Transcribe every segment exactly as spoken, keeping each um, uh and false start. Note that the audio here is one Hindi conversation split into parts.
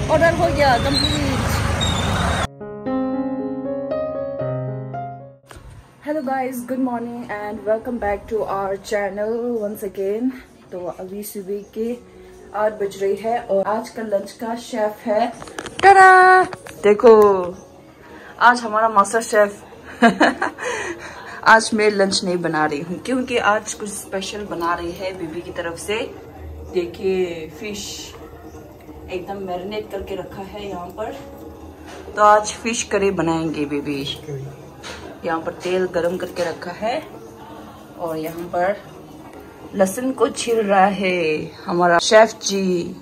ऑर्डर हो गया complete. Hello guys, good morning and welcome back to our channel once again. तो अभी सुबह के आठ बज रही है और आज का लंच का शेफ है, टाडा देखो, आज हमारा मास्टर शेफ आज मैं लंच नहीं बना रही हूँ क्योंकि आज कुछ स्पेशल बना रही है बीबी की तरफ से। देखिए फिश एकदम मैरिनेट करके रखा है यहाँ पर, तो आज फिश करी बनाएंगे बीबी। यहाँ पर तेल गरम करके रखा है और यहाँ पर लहसुन को छील रहा है हमारा शेफ जी।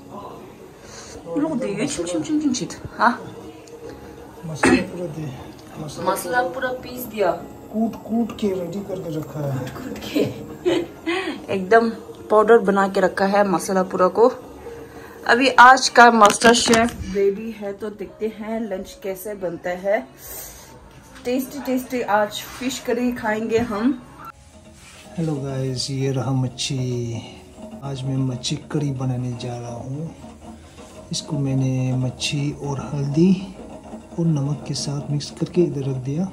हाँ मसाला पूरा दे, मसाला पूरा पीस दिया, कूट कूट के रेडी करके रखा है, कूट के एकदम पाउडर बना के रखा है मसाला पूरा को। अभी आज का मास्टर शेफ रेडी है, तो देखते हैं लंच कैसे बनता है। टेस्टी टेस्टी आज फिश करी खाएंगे हम। हेलो गाइस, ये रहा मच्छी। आज मैं मच्छी करी बनाने जा रहा हूँ। इसको मैंने मच्छी और हल्दी और नमक के साथ मिक्स करके इधर रख दिया।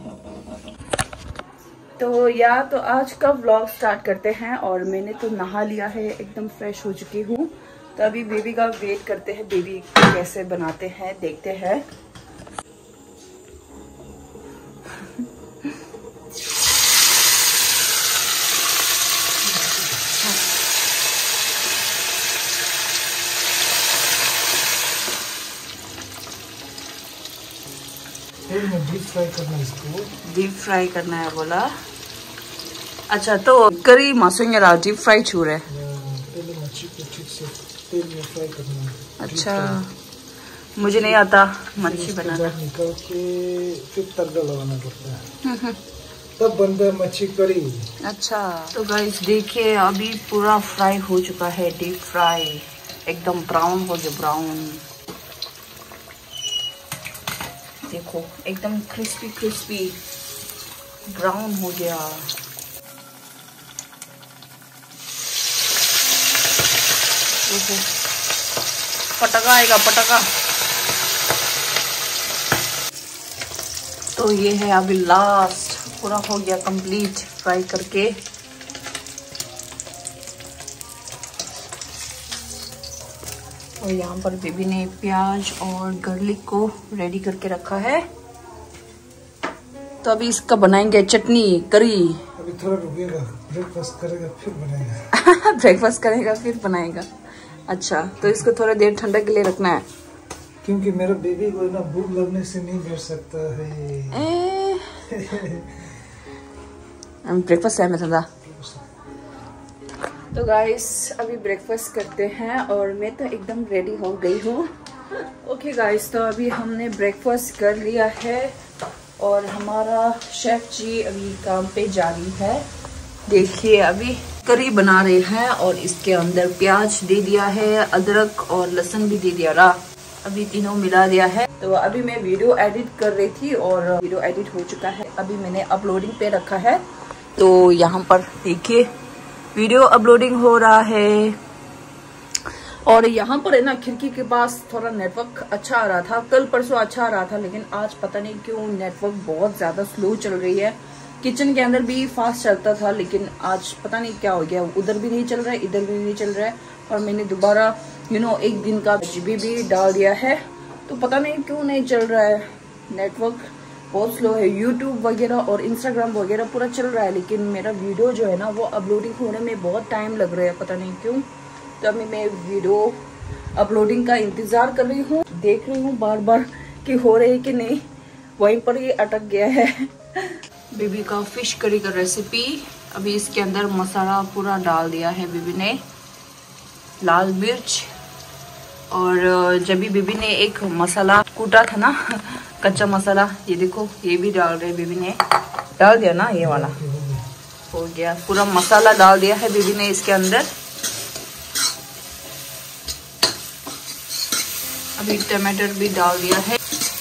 तो या तो आज का व्लॉग स्टार्ट करते हैं। और मैंने तो नहा लिया है, एकदम फ्रेश हो चुकी हूँ। तो अभी बेबी का वेट करते हैं, बेबी कैसे बनाते हैं देखते हैं। डीप फ्राई करना है इसको, डीप फ्राई करना है बोला। अच्छा, तो करी मासूंगा डीप फ्राई छू रहे। पहले मच्छी को ठीक से तेल में फ्राई करना है। अच्छा, मुझे नहीं आता मच्छी बनाना। निकाल के फिर तड़का लगाना पड़ता है, तब बनता है मच्छी करी। अच्छा, तो गाइस देखिए अभी पूरा फ्राई हो चुका है, डीप फ्राई एकदम ब्राउन हो गया, ब्राउन देखो एकदम क्रिस्पी क्रिस्पी ब्राउन हो गया। देखो पटाखा आएगा, पटाखा। तो ये है अभी लास्ट, पूरा हो गया कंप्लीट फ्राई करके। और यहाँ पर बेबी ने प्याज और गार्लिक को रेडी करके रखा है। तो अभी इसका बनाएंगे चटनी करी। अभी थोड़ा रुकेगा, ब्रेकफास्ट करेगा फिर बनाएगा। ब्रेकफास्ट करेगा फिर बनाएगा। अच्छा, तो इसको थोड़ा देर ठंडा के लिए रखना है, क्योंकि मेरा बेबी को ना भूख लगने से नहीं बैठ सकता है। ब्रेकफास्ट टाइम है था। तो गाइस अभी ब्रेकफास्ट करते हैं और मैं तो एकदम रेडी हो गई हूँ। ओके गाइस, तो अभी हमने ब्रेकफास्ट कर लिया है और हमारा शेफ जी अभी काम पे जारी है। देखिए अभी करी बना रहे हैं और इसके अंदर प्याज दे दिया है, अदरक और लहसुन भी दे दिया रहा, अभी तीनों मिला दिया है। तो अभी मैं वीडियो एडिट कर रही थी और वीडियो एडिट हो चुका है, अभी मैंने अपलोडिंग पे रखा है। तो यहाँ पर देखिए वीडियो अपलोडिंग हो रहा है। और यहाँ पर है ना खिड़की के पास थोड़ा नेटवर्क अच्छा आ रहा था, कल परसों अच्छा आ रहा था, लेकिन आज पता नहीं क्यों नेटवर्क बहुत ज्यादा स्लो चल रही है। किचन के अंदर भी फास्ट चलता था, लेकिन आज पता नहीं क्या हो गया, उधर भी नहीं चल रहा है, इधर भी नहीं चल रहा है। और मैंने दोबारा यू नो एक दिन का जीबी भी डाल दिया है, तो पता नहीं क्यों नहीं चल रहा है, नेटवर्क बहुत स्लो है। यूट्यूब वगैरह और इंस्टाग्राम वगैरह पूरा चल रहा है, लेकिन मेरा वीडियो जो है ना वो अपलोडिंग होने में बहुत टाइम लग रहा है, पता नहीं क्यों। तो अभी मैं वीडियो अपलोडिंग का इंतजार कर रही हूँ, देख रही हूँ बार बार कि हो रही है कि नहीं, वहीं पर ये अटक गया है। बेबी का फिश करी का रेसिपी, अभी इसके अंदर मसाला पूरा डाल दिया है बेबी ने, लाल मिर्च। और जब भी बेबी ने एक मसाला कूटा था ना कच्चा मसाला, ये देखो ये भी डाल रहे बेबी ने, डाल दिया ना, ये वाला हो गया, पूरा मसाला डाल दिया है बेबी ने इसके अंदर। अभी टमाटर भी डाल दिया है।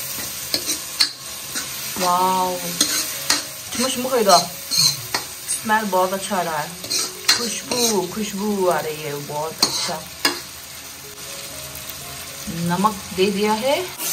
वाओ, स्मेल बहुत अच्छा आ रहा है, खुशबू खुशबू आ रही है बहुत अच्छा। नमक दे दिया है।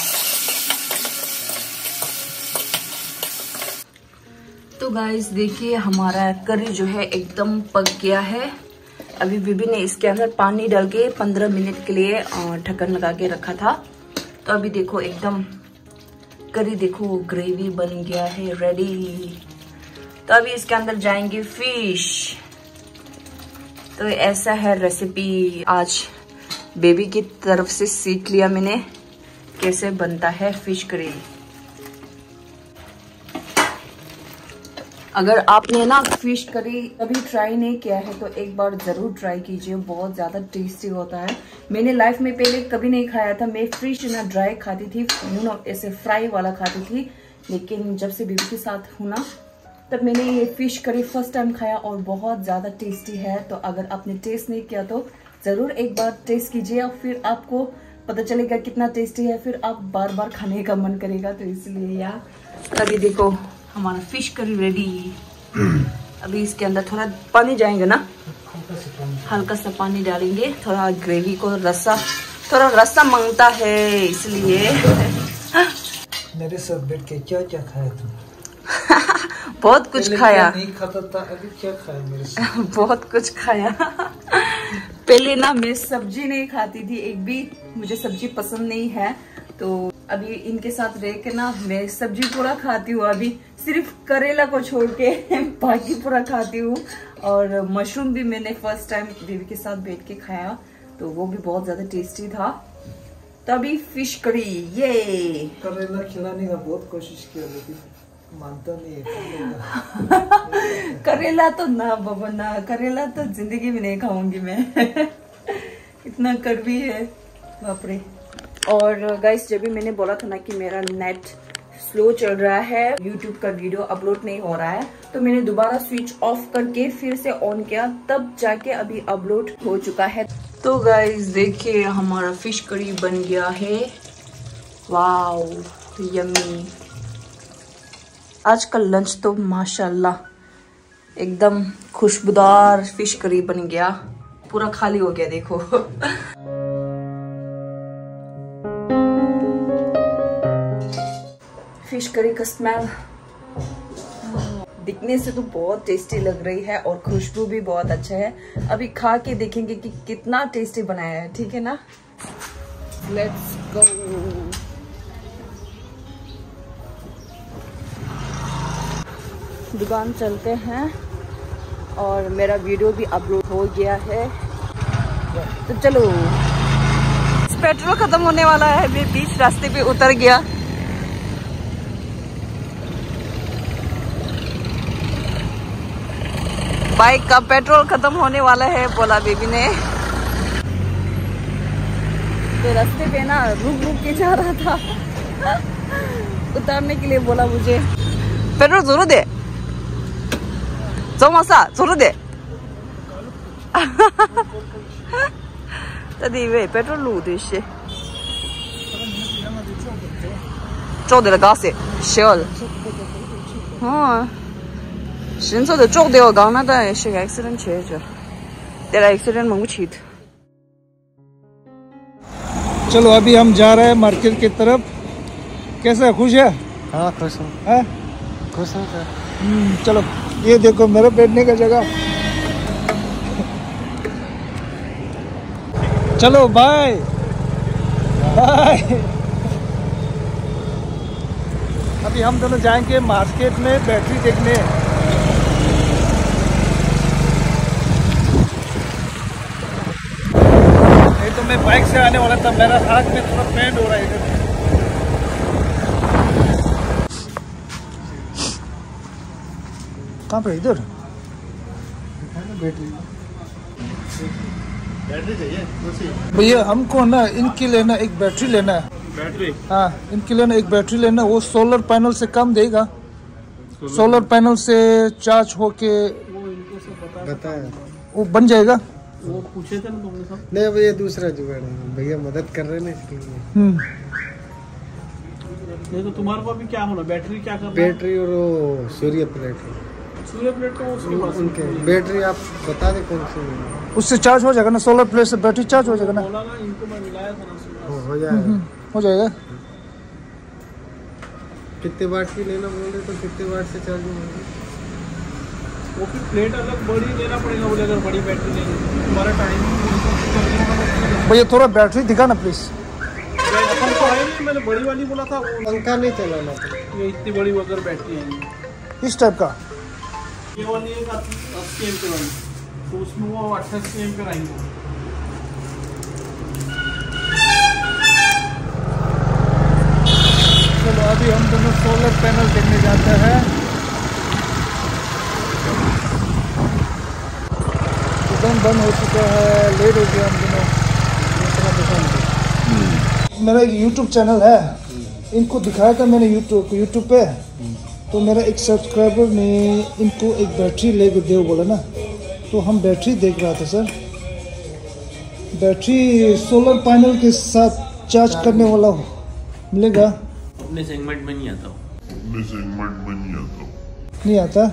तो गाइस देखिए हमारा करी जो है एकदम पक गया है। अभी बीबी ने इसके अंदर पानी डाल के पंद्रह मिनट के लिए ढक्कन लगा के रखा था। तो अभी देखो एकदम करी, देखो ग्रेवी बन गया है रेडी। तो अभी इसके अंदर जाएंगे फिश। तो ऐसा है रेसिपी, आज बेबी की तरफ से सीख लिया मैंने कैसे बनता है फिश करी। अगर आपने ना फिश करी कभी ट्राई नहीं किया है तो एक बार जरूर ट्राई कीजिए, बहुत ज्यादा टेस्टी होता है। मैंने लाइफ में पहले कभी नहीं खाया था। मैं फिश ना ड्राई खाती थी, यू नो ऐसे फ्राई वाला खाती थी, लेकिन जब से बेबी के साथ हूँ ना तब मैंने ये फिश करी फर्स्ट टाइम खाया और बहुत ज्यादा टेस्टी है। तो अगर आपने टेस्ट नहीं किया तो जरूर एक बार टेस्ट कीजिए और फिर आपको पता चलेगा कितना टेस्टी है, फिर आप बार बार खाने का मन करेगा। तो इसलिए यार अभी देखो हमारा फिश करी रेडी। अभी इसके अंदर थोड़ा पानी जाएंगे ना, हल्का सा पानी डालेंगे, थोड़ा ग्रेवी को रस्सा थोड़ा रस्सा मांगता है इसलिए। मेरे साथ बैठ के क्या क्या खाया तुम? बहुत कुछ खाया। नहीं खाता था, अभी क्या खाया मेरे साथ? बहुत कुछ खाया। पहले ना मैं सब्जी नहीं खाती थी, एक भी मुझे सब्जी पसंद नहीं है। तो अभी इनके साथ रह के ना मैं सब्जी पूरा खाती हूँ। अभी सिर्फ करेला को छोड़ के बाकी पूरा खाती हूँ। और मशरूम भी मैंने फर्स्ट टाइम बेबी के साथ बैठ के खाया, तो वो भी बहुत ज्यादा टेस्टी था। तो अभी फिश करी, ये करेला खिलाने का बहुत कोशिश किया लेकिन मानता नहीं है। करेला तो ना बाबा ना, करेला तो जिंदगी में नहीं खाऊंगी मैं। इतना कड़वी है बाप रे। और गाइस जब भी मैंने बोला था ना कि मेरा नेट स्लो चल रहा है, यूट्यूब का वीडियो अपलोड नहीं हो रहा है, तो मैंने दोबारा स्विच ऑफ करके फिर से ऑन किया, तब जाके अभी अपलोड हो चुका है। तो गाइस देखिए हमारा फिश करी बन गया है। Wow yummy. आज का लंच तो माशाल्लाह एकदम खुशबूदार फिश करी बन गया, पूरा खाली हो गया देखो। फिश करी का स्मेल दिखने से तो बहुत टेस्टी लग रही है और खुशबू भी बहुत अच्छा है। अभी खा के देखेंगे कि कितना टेस्टी बनाया है, ठीक है ना। Let's go. दुकान चलते हैं और मेरा वीडियो भी अपलोड हो गया है, तो चलो। पेट्रोल खत्म होने वाला है, मैं बीच रास्ते पे उतर गया। बाइक का पेट्रोल खत्म होने वाला है बोला बेबी ने। तो रास्ते पे ना रुक रुक के जा रहा था, उतारने के लिए बोला मुझे पेट्रोल जरूर दे, जोमासा जरूर दे। तभी वे पेट्रोल लू दे से做的高些小的，哦。新手的做的，刚那个是个 accident 去着，得了 accident 蒙不起的。 चलो अभी हम जा रहे हैं मार्केट की तरफ। कैसा खुश है? हाँ खुश हूँ। है? खुश हूँ सर। चलो ये देखो मेरा बैठने का जगह। चलो बाय बाय। अभी हम दोनों जाएंगे मार्केट में बैटरी देखने। तो मैं बाइक से आने वाला था, मेरा हाथ में थोड़ा पेन हो रहा है इधर। कहाँ पे? इधर बैटरी बैटरी चाहिए भैया हमको ना। इनकी लेना एक बैटरी लेना है। बैटरी? हाँ इनकी लेना एक बैटरी लेना। वो सोलर पैनल से कम देगा। सोलर पैनल से चार्ज होके वो इनको सब बताया वो बन जाएगा। वो पूछे थे ना तुमने सब? नहीं भैया दूसरा जुगाड़ है, भैया मदद कर रहे हैं इसलिए। हम्म नहीं तो तुम्हारे को अभी क्या होना, बैटरी क्या करना? बैटरी और वो सूर्य प्लेट। सूर्य प्लेट तो उसके पास उनके बैटरी आप बता दे कौन सी? उससे चार्ज हो जाएगा ना, सोलर प्लेट से बैटरी चार्ज हो जाएगा ना। बोला ना इनको मैं मिलाया था ना। हो जाएगा। हो जाएगा। कितने वाट की लेना बोल रहे तो कितने वाट से चार्जिंग होगी? वो फिर प्लेट अलग बड़ी लेना पड़ेगा, बोले अगर बड़ी बैटरी लेंगे हमारा टाइमिंग। भैया थोड़ा बैटरी दिखा ना प्लीज। अपन तो है नहीं, मैंने बड़ी वाली बोला था। पंखा नहीं चलाना था। ये इतनी बड़ी अगर बैटरी है इस टाइप का, ये वाली एक अस्सी एम पे वाली, तो उसमें वो अट्ठासी एम पे रहेंगे। चलो अभी हम दोनों सोलर पैनल देखने जाते हैं। दुकान बंद हो चुका है, लेट हो गया हम दोनों। मेरा एक यूट्यूब चैनल है, इनको दिखाया था मैंने यूट्यूब यूट्यूब पे, तो मेरा एक सब्सक्राइबर ने इनको एक बैटरी लेके दे बोला ना, तो हम बैटरी देख रहा था सर। बैटरी सोलर पैनल के साथ चार्ज करने वाला मिलेगा? अपने सेगमेंट में नहीं आता अपने सेगमेंट में नहीं आता नहीं आता।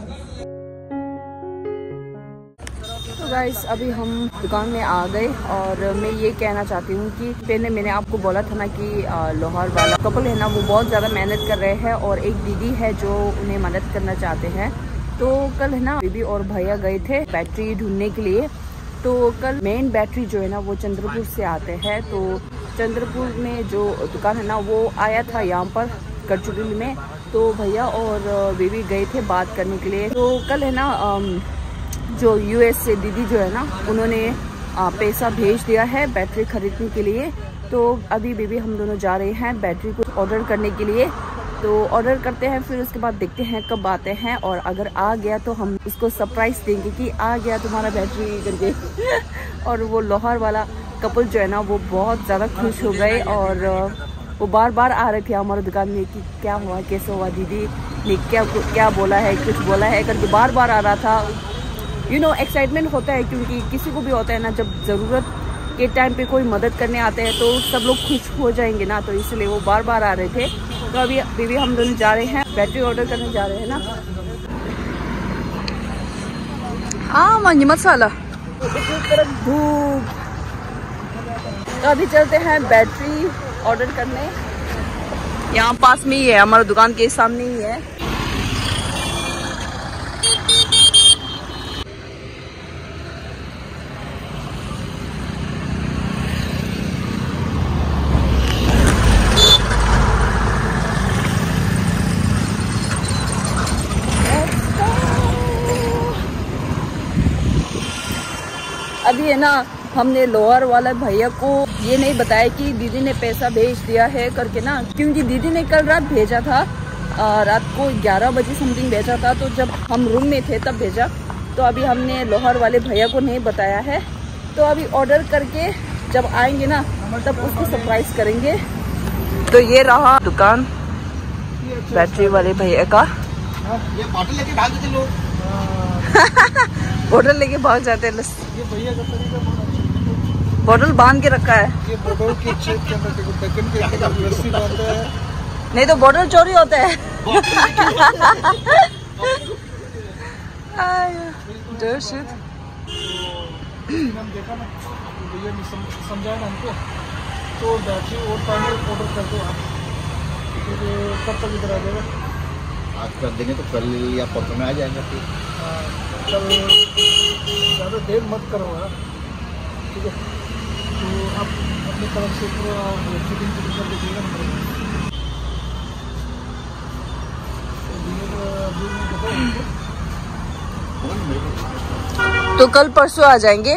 तो गाइस अभी हम दुकान में आ गए और मैं ये कहना चाहती हूँ कि पहले मैंने आपको बोला था ना कि लाहौर वाला कपल है ना वो बहुत ज़्यादा मेहनत कर रहे हैं और एक दीदी है जो उन्हें मदद करना चाहते हैं। तो कल है ना बीबी और भैया गए थे बैटरी ढूंढने के लिए। तो कल मेन बैटरी जो है ना वो चंद्रपुर से आते हैं। तो चंद्रपुर में जो दुकान है ना वो आया था यहाँ पर गढ़चिरौली में। तो भैया और बीबी गए थे बात करने के लिए। तो कल है ना जो यूएस से दीदी जो है ना उन्होंने पैसा भेज दिया है बैटरी खरीदने के लिए। तो अभी बीबी हम दोनों जा रहे हैं बैटरी को ऑर्डर करने के लिए। तो ऑर्डर करते हैं, फिर उसके बाद देखते हैं कब आते हैं, और अगर आ गया तो हम उसको सरप्राइज देंगे कि आ गया तुम्हारा बैटरी करके। और वो लाहौर वाला कपल जो है ना वो बहुत ज़्यादा खुश हो गए और वो बार बार आ रहे थे हमारे दुकान में कि क्या हुआ, कैसे हुआ, दीदी ने क्या क्या बोला है, कुछ बोला है करके बार बार आ रहा था। यू नो एक्साइटमेंट होता है, क्योंकि किसी को भी होता है ना जब ज़रूरत के टाइम पे कोई मदद करने आते हैं तो सब लोग खुश हो जाएंगे ना, तो इसलिए वो बार बार आ रहे थे। तो अभी बीबी हम दोनों जा रहे हैं बैटरी ऑर्डर करने जा रहे हैं ना। हाँ मांगी मसाला भूख। तो अभी चलते हैं बैटरी ऑर्डर करने, यहाँ पास में ही है, हमारे दुकान के सामने ही है। अभी है ना हमने लाहौर वाला भैया को ये नहीं बताया कि दीदी ने पैसा भेज दिया है करके ना, क्योंकि दीदी ने कल रात भेजा था, रात को ग्यारह बजे समथिंग भेजा था। तो जब हम रूम में थे तब भेजा। तो अभी हमने लाहौर वाले भैया को नहीं बताया है। तो अभी ऑर्डर करके जब आएंगे ना तब उसको सरप्राइज करेंगे। तो ये रहा दुकान बैटरी वाले भैया का। ये बॉटल लेके भाग जाते लोग। बोतल लेके भाग जाते हैं। ये भैया का तरीका बहुत अच्छा। बोतल बांध के रखा है, ये बोतल की छेद के अंदर देखो ढक्कन के अंदर रस्सी बांधता है, नहीं तो बोतल चोरी होता है। हम देखा ना भैया ने समझाया ना हमको, तो बैटरी और पैनल ऑर्डर कर दो आप, फिर कब तक इधर आ जाएगा? आज कर देंगे तो कल या परसों में आ जाएगा। फिर कल ज़्यादा देर मत करो यार, ठीक है? तो आप अपनी तरफ से पूरा फिटिंग फिटिंग कर दीजिएगा ना। तो कल परसों आ जाएंगे।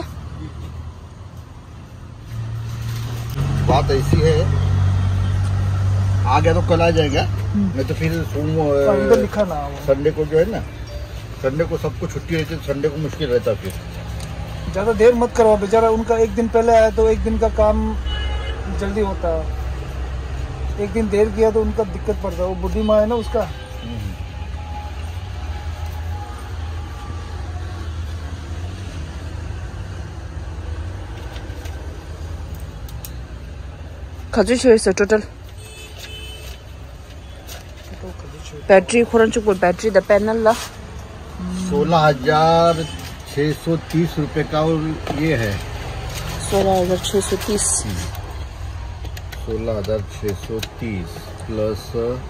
बात ऐसी है, आ गया तो कल आ जाएगा, नहीं तो फिर इधर लिखा ना संडे को जो है ना, संडे को सबको छुट्टी रहती है, संडे को मुश्किल रहता है। फिर ज़्यादा देर मत करो बेचारा, उनका एक दिन पहले आया तो एक दिन का काम जल्दी होता है, एक दिन देर किया तो उनका दिक्कत पड़ता है। वो बुढ़ी माँ है ना उसका। 가지셔 있어 total बैटरी खोरंचुक बैटरी द पैनल ला सोलह हजार छः सौ तीस रुपये का ये है। सोलह हजार छः सौ तीस सोलह हजार छः सौ तीस प्लस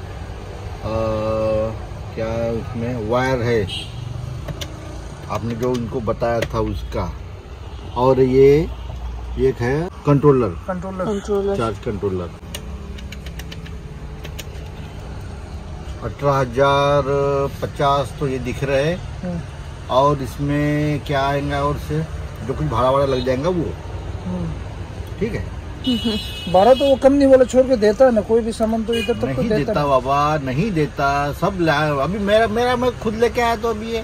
क्या उसमें वायर है आपने जो इनको बताया था उसका, और ये एक है controller controller controller charge controller अठारह हजार पचास तो ये दिख रहे हैं। और इसमें क्या आएगा और से जो कुछ भाड़ा वाड़ा लग जाएगा वो ठीक है। बारह तो वो कम नहीं वाला छोड़ के देता है ना, कोई भी सामान तो इधर तक तो नहीं देता देता बाबा, नहीं देता, सब लाया अभी मेरा मेरा मैं खुद लेके आया तो अभी ये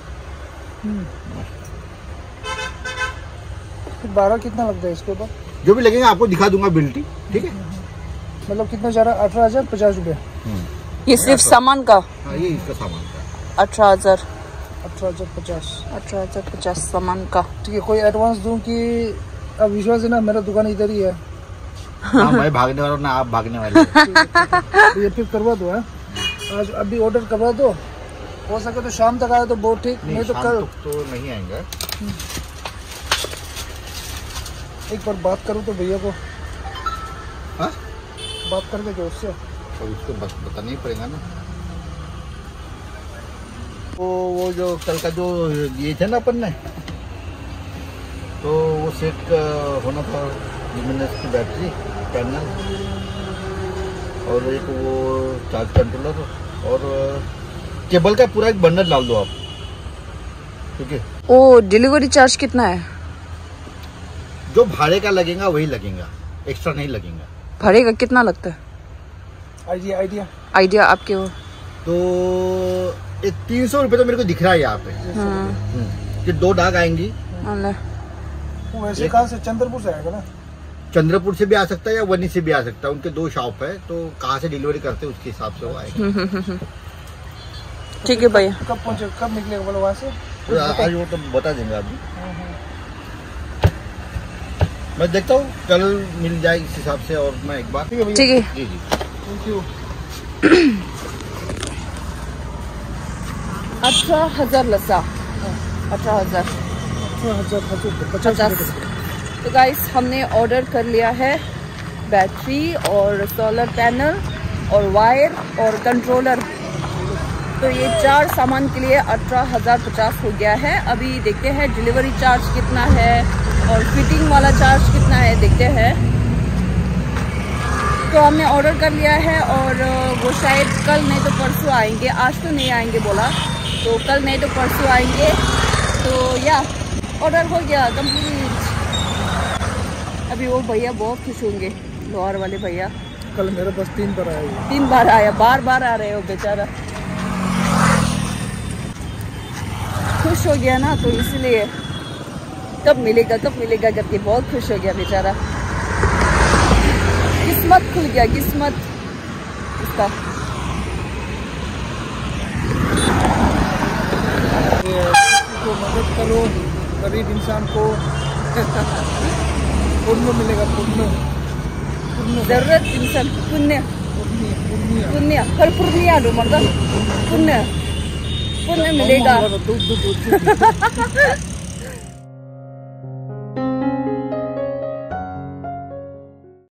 बारह कितना लगता है इसके ऊपर? जो भी लगेगा आपको दिखा दूंगा बिल्टी, ठीक है। मतलब कितना जा रहा है? अठारह हजार पचास रुपये। ये सिर्फ सामान का? हाँ ये इसका सामान का अठारह हजार अठारह हजार पचास अठारह हजार पचास सामान का। ठीक है, कोई एडवांस दूं कि अब विश्वास है ना मेरा दुकान इधर ही है। हाँ मैं भागने वाला हूँ ना आप भागने वाले तो ये फिर करवा दो है, आज अभी ऑर्डर करवा दो, हो सके तो शाम तक आए तो बहुत ठीक, नहीं, नहीं तो कल तो नहीं आएंगे। एक बार बात करूँ तो भैया को हाँ? बात कर दे उससे, तो उसको बस बताना ही पड़ेगा ना। वो वो जो कल का जो दिए थे ना अपन ने, तो वो सेट होना था ल्यूमिनस की बैटरी पैनल और एक वो चार्ज कंट्रोलर और केबल का पूरा एक बंडल डाल दो आप, ठीक है। ओ डिलीवरी चार्ज कितना है? जो भाड़े का लगेगा वही लगेगा, एक्स्ट्रा नहीं लगेगा। भाड़े का कितना लगता है? आइडिया आइडिया आइडिया आपके वो तो एक तीन सौ रुपये तो मेरे को दिख रहा है यहाँ पे। हम्म, कि दो डाक आएंगी। वो ऐसे कहाँ से? चंद्रपुर से आएगा ना? चंद्रपुर से भी आ सकता है या वनी से भी आ सकता है, उनके दो शॉप है, तो कहाँ से डिलीवरी करते हैं उसके हिसाब से वो आएगा। ठीक है भैया। कब पहुँचे, कब निकलेगा बोलो वहाँ से? तो आज वो तो बता देंगे अभी, मैं देखता हूँ कल मिल जाए इस हिसाब से। और मैं एक बार ठीक है जी जी थैंक यू। अठारह हजार लसा अठारह हजार पचास। तो गाइस हमने ऑर्डर कर लिया है बैटरी और सोलर पैनल और वायर और कंट्रोलर, तो ये चार सामान के लिए अठारह हजार पचास हो गया है। अभी देखते हैं डिलीवरी चार्ज कितना है और फिटिंग वाला चार्ज कितना है, देखते हैं। तो हमने ऑर्डर कर लिया है और वो शायद कल नहीं तो परसों आएंगे, आज तो नहीं आएंगे बोला, तो कल नहीं तो परसों आएंगे। तो या ऑर्डर हो गया कंप्लीट। अभी वो भैया बहुत खुश होंगे, लोहार वाले भैया। कल मेरे पास तीन बार आया, तीन बार आया, बार बार आ रहे हो बेचारा, खुश हो गया ना, तो इसलिए कब मिलेगा कब मिलेगा करके बहुत खुश हो गया बेचारा। किस्मत खुल गया, किस्मत इसका। तो मदद करो गरीब इंसान को, पुण्य मिलेगा, पुण्य जरूरत इंसान पुण्य पुण्य पर पुण्य दो मतलब पुण्य पुण्य मिलेगा।